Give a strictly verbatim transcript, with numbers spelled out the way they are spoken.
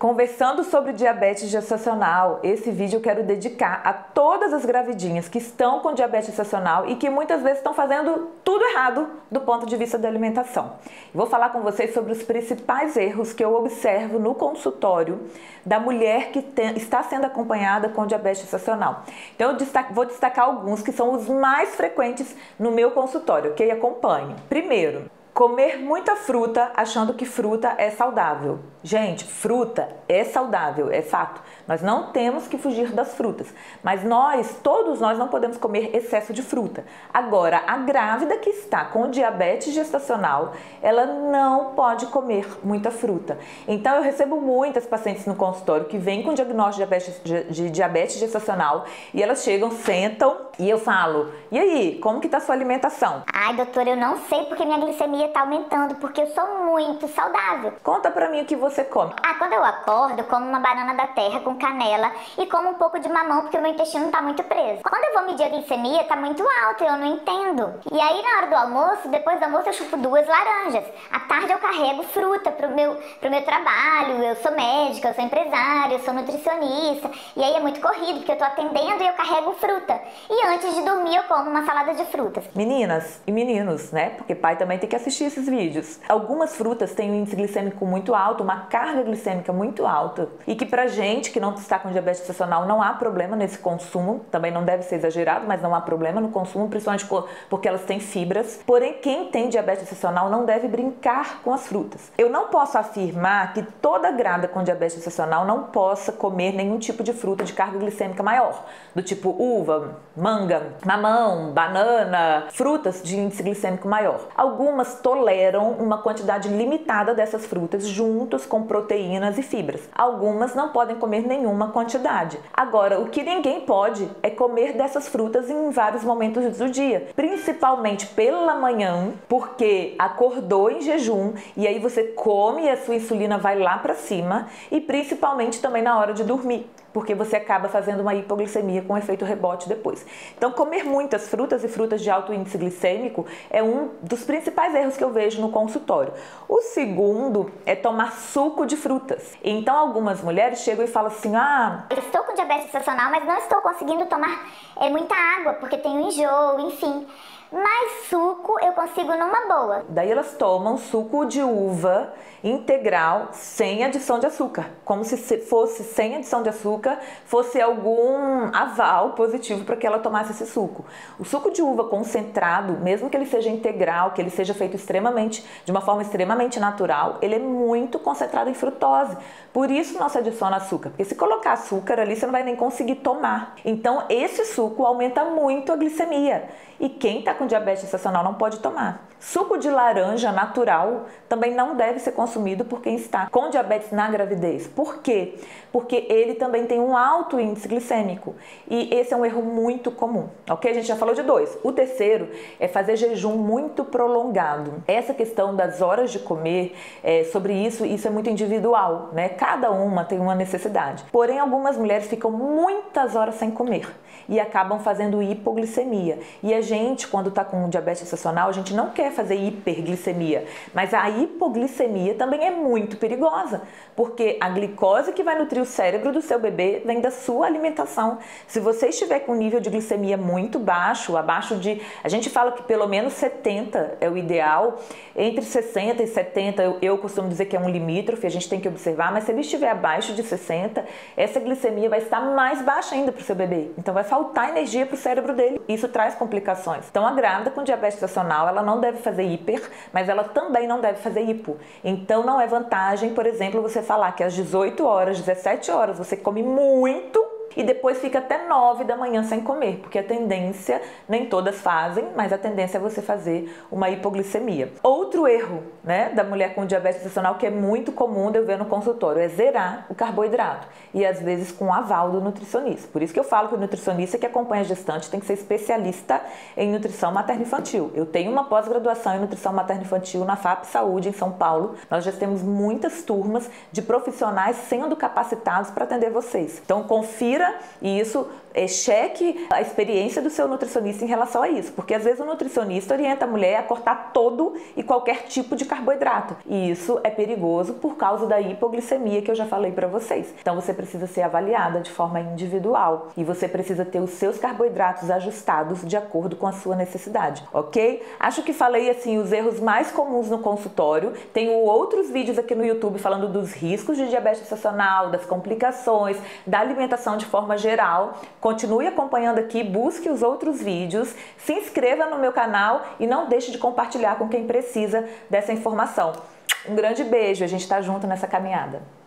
Conversando sobre diabetes gestacional, esse vídeo eu quero dedicar a todas as gravidinhas que estão com diabetes gestacional e que muitas vezes estão fazendo tudo errado do ponto de vista da alimentação. Vou falar com vocês sobre os principais erros que eu observo no consultório da mulher que tem, está sendo acompanhada com diabetes gestacional. Então eu destaco, vou destacar alguns que são os mais frequentes no meu consultório, ok? Acompanhe. Primeiro, comer muita fruta achando que fruta é saudável. Gente, fruta é saudável, é fato. Nós não temos que fugir das frutas, mas nós, todos nós não podemos comer excesso de fruta. Agora, a grávida que está com diabetes gestacional, ela não pode comer muita fruta. Então eu recebo muitas pacientes no consultório que vêm com diagnóstico de diabetes, de diabetes gestacional e elas chegam, sentam e eu falo, e aí, como que tá a sua alimentação? Ai, doutora, eu não sei porque minha glicemia tá aumentando, porque eu sou muito saudável. Conta pra mim o que você come. Ah, quando eu acordo, eu como uma banana da terra com canela e como um pouco de mamão porque o meu intestino tá muito preso. Quando eu vou medir a glicemia, tá muito alta, eu não entendo. E aí, na hora do almoço, depois do almoço, eu chupo duas laranjas. À tarde, eu carrego fruta pro meu, pro meu trabalho. Eu sou médica, eu sou empresária, eu sou nutricionista. E aí é muito corrido, porque eu tô atendendo e eu carrego fruta. E antes de dormir, eu como uma salada de frutas. Meninas e meninos, né? Porque pai também tem que assistir esses vídeos. Algumas frutas têm um índice glicêmico muito alto, uma carga glicêmica muito alta. E que pra gente que não está com diabetes gestacional não há problema nesse consumo. Também não deve ser exagerado, mas não há problema no consumo, principalmente porque elas têm fibras. Porém, quem tem diabetes gestacional não deve brincar com as frutas. Eu não posso afirmar que toda grávida com diabetes gestacional não possa comer nenhum tipo de fruta de carga glicêmica maior. Do tipo uva, manga, mamão, banana, frutas de índice glicêmico maior. Algumas toleram uma quantidade limitada dessas frutas juntos com proteínas e fibras. Algumas não podem comer nenhuma quantidade. Agora, o que ninguém pode é comer dessas frutas em vários momentos do dia, principalmente pela manhã, porque acordou em jejum e aí você come e a sua insulina vai lá para cima, e principalmente também na hora de dormir, porque você acaba fazendo uma hipoglicemia com efeito rebote depois. Então, comer muitas frutas e frutas de alto índice glicêmico é um dos principais erros que eu vejo no consultório. O segundo é tomar suco de frutas. Então, algumas mulheres chegam e falam assim, ah, eu estou com diabetes gestacional, mas não estou conseguindo tomar é, muita água, porque tenho enjoo, enfim. Mas suco eu consigo numa boa. Daí elas tomam suco de uva integral sem adição de açúcar, como se fosse sem adição de açúcar, fosse algum aval positivo para que ela tomasse esse suco. O suco de uva concentrado, mesmo que ele seja integral, que ele seja feito extremamente, de uma forma extremamente natural, ele é muito concentrado em frutose. Por isso não se adiciona açúcar, porque se colocar açúcar ali você não vai nem conseguir tomar. Então esse suco aumenta muito a glicemia. E quem está com diabetes gestacional não pode tomar. Suco de laranja natural também não deve ser consumido por quem está com diabetes na gravidez. Por quê? Porque ele também tem um alto índice glicêmico. E esse é um erro muito comum, ok? A gente já falou de dois. O terceiro é fazer jejum muito prolongado. Essa questão das horas de comer, é, sobre isso, isso é muito individual, né? Cada uma tem uma necessidade. Porém, algumas mulheres ficam muitas horas sem comer e acabam fazendo hipoglicemia. E a gente, quando está com diabetes gestacional, a gente não quer fazer hiperglicemia, mas a hipoglicemia também é muito perigosa, porque a glicose que vai nutrir o cérebro do seu bebê vem da sua alimentação. Se você estiver com um nível de glicemia muito baixo, abaixo de, a gente fala que pelo menos setenta é o ideal, entre sessenta e setenta eu, eu costumo dizer que é um limítrofe, a gente tem que observar, mas se ele estiver abaixo de sessenta, essa glicemia vai estar mais baixa ainda para o seu bebê, então vai faltar energia para o cérebro dele, isso traz complicações. Então a grávida com diabetes gestacional, ela não deve fazer hiper, mas ela também não deve fazer hipo. Então não é vantagem, por exemplo, você falar que às dezoito horas, dezessete horas você come muito e depois fica até nove da manhã sem comer, porque a tendência, nem todas fazem, mas a tendência é você fazer uma hipoglicemia. Outro erro, né, da mulher com diabetes gestacional que é muito comum de eu ver no consultório é zerar o carboidrato, e às vezes com o aval do nutricionista. Por isso que eu falo que o nutricionista que acompanha a gestante tem que ser especialista em nutrição materno-infantil. Eu tenho uma pós-graduação em nutrição materno-infantil na F A P Saúde, em São Paulo. Nós já temos muitas turmas de profissionais sendo capacitados para atender vocês. Então confira isso é, cheque a experiência do seu nutricionista em relação a isso, porque às vezes o nutricionista orienta a mulher a cortar todo e qualquer tipo de carboidrato, e isso é perigoso por causa da hipoglicemia que eu já falei para vocês. Então você precisa ser avaliada de forma individual e você precisa ter os seus carboidratos ajustados de acordo com a sua necessidade, ok? Acho que falei assim os erros mais comuns no consultório. Tenho outros vídeos aqui no YouTube falando dos riscos de diabetes gestacional, das complicações, da alimentação de forma geral. Continue acompanhando aqui, busque os outros vídeos, se inscreva no meu canal e não deixe de compartilhar com quem precisa dessa informação. Um grande beijo, a gente está junto nessa caminhada.